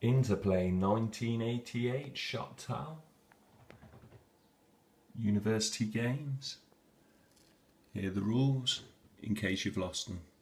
Interplay 1988 shot towel. University Games. Here are the rules in case you've lost them.